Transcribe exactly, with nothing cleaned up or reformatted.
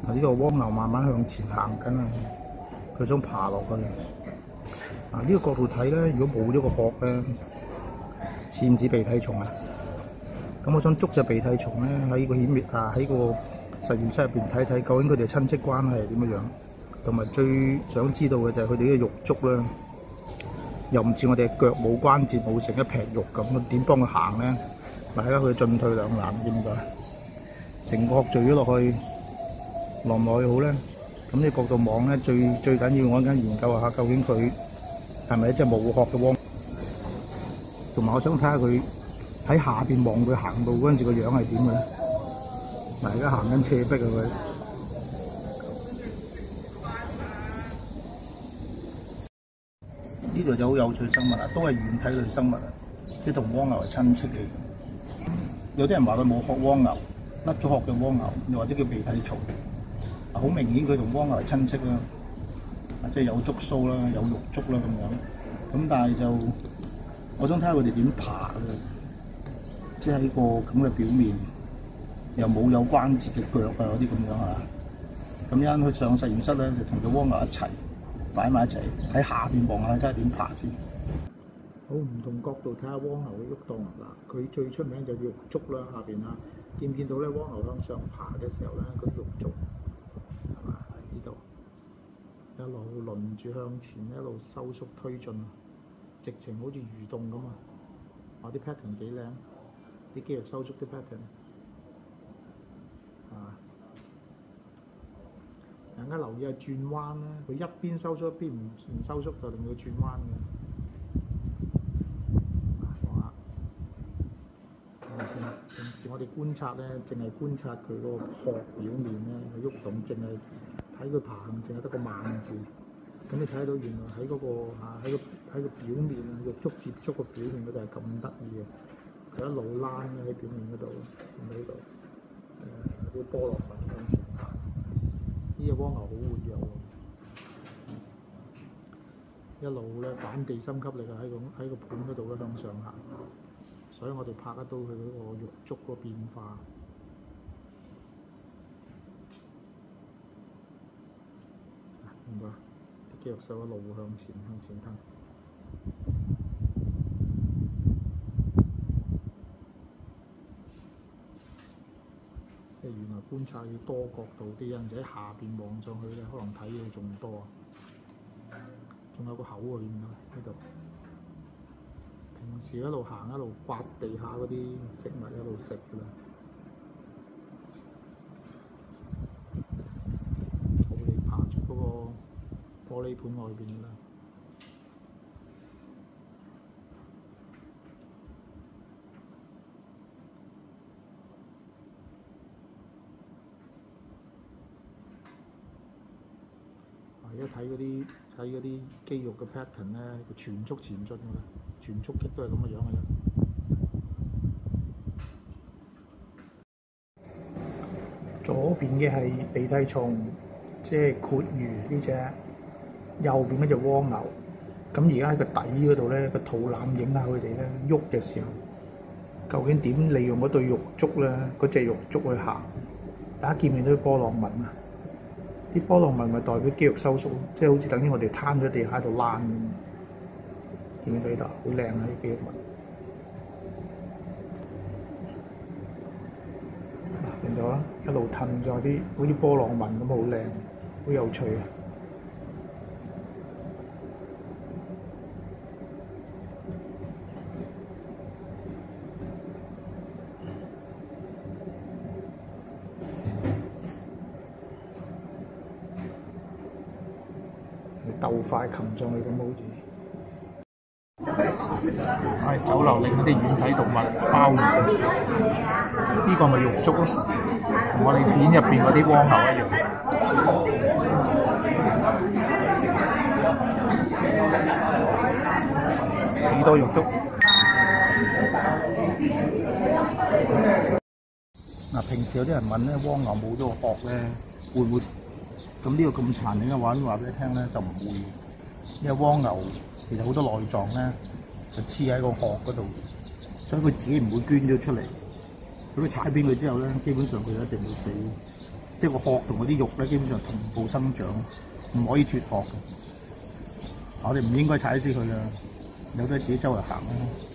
啊！呢個蝸牛慢慢向前行緊啊，佢想爬落去。啊！呢、這個角度睇咧，如果冇咗個殼咧，似唔似鼻涕蟲啊？咁我想捉隻鼻涕蟲咧喺個顯微啊喺個實驗室入邊睇睇，究竟佢哋親戚關係係點樣樣，同埋最想知道嘅就係佢哋嘅肉足啦。又唔似我哋腳冇關節冇成一劈肉咁，點幫佢行咧？嗱，睇下佢進退兩難，見唔見到？成個殼墜咗落去，落唔落去好咧？咁你角度望咧，最最緊要我陣間研究下究竟佢係咪一隻冇殼嘅蝸？同埋我想睇下佢喺下邊望佢行路嗰陣時個樣係點嘅咧？嗱，而家行緊斜壁啊佢。呢度就好有趣生物啊，都係軟體類生物啊，即係同蝸牛係親戚嚟嘅。有啲人話佢冇殼蝸牛，甩咗殼嘅蝸牛，又或者叫鼻涕蟲。好明顯佢同蝸牛係親戚啦，即係有觸鬚啦，有肉足啦咁樣。咁但係就我想睇下佢哋點爬嘅，即係喺個咁嘅表面，又冇有關節嘅腳啊嗰啲咁樣啊。咁一陣去上實驗室咧，就同隻蝸牛一齊擺埋一齊，喺下邊望下睇下點爬先。好，唔同角度睇下蝸牛嘅喐動嗱，佢最出名就肉足啦，下邊啊，見唔見到咧？蝸牛向上爬嘅時候咧，個肉足係嘛？喺呢度一路輪住向前，一路收縮推進，直情好似蠕動咁啊！哇，啲 pattern 幾靚，啲肌肉收縮啲 pattern 係嘛？大家留意下轉彎啦，佢一邊收縮一邊唔唔收縮，就令佢轉彎嘅。平時我哋觀察咧，淨係觀察佢嗰個殼表面咧，佢喐動，淨係睇佢爬行，淨係得個慢字。咁你睇到原來喺嗰、那個嚇喺個喺個表面啊，肉足接觸個表面嗰度係咁得意嘅，佢一路拉喺表面嗰度，喺度誒啲波浪紋向前行。呢隻蝸牛好活躍喎，一路咧反地心吸力啊，喺個喺個盤嗰度咧向上行。所以我哋拍得到佢嗰個肉足個變化。明白？啲肌肉手一路向前向前吞。即係原來觀察要多角度啲，有陣時喺下邊望上去咧，可能睇嘢仲多。仲有個口喎，見唔見到呢度？平時一路行一路刮地下嗰啲食物，一路食㗎啦。草地爬出嗰個玻璃盤外邊㗎啦。而家睇嗰啲睇嗰啲肌肉嘅 pattern 咧，佢全速前進㗎啦。全速擊都係咁嘅樣嘅啫。左邊嘅係鼻涕蟲，即係闊魚呢隻；右邊嗰隻蝸牛。咁而家喺個底嗰度咧，個肚腩影下佢哋咧喐嘅時候，究竟點利用嗰對肉足咧？嗰隻肉足去行。大家見唔見到啲波浪紋啊？啲波浪紋咪代表肌肉收縮，即係好似等於我哋攤咗地喺度躝咁。見唔見到呢度？好靚啊！啲肌肉紋，見到啦，一路褪咗啲好似波浪紋咁，好靚，好有趣啊！鬥快擒上去咁好似。係酒樓另一啲軟體動物鮑魚，呢、這個咪肉足咯，同我哋片入邊嗰啲蝸牛一樣。幾多肉足？嗱，平時有啲人問咧，蝸牛冇咗個殼咧，會唔會？咁呢個咁殘忍嘅話，話俾你聽咧，就唔會，因為蝸牛其實好多內臟咧。就黐喺個殼嗰度，所以佢自己唔會捐咗出嚟。咁佢踩扁佢之後咧，基本上佢一定會死。 即係個殼同嗰啲肉咧，基本上同步生長，唔可以脫殼嘅。我哋唔應該踩死佢㗎，由得自己周圍行啦。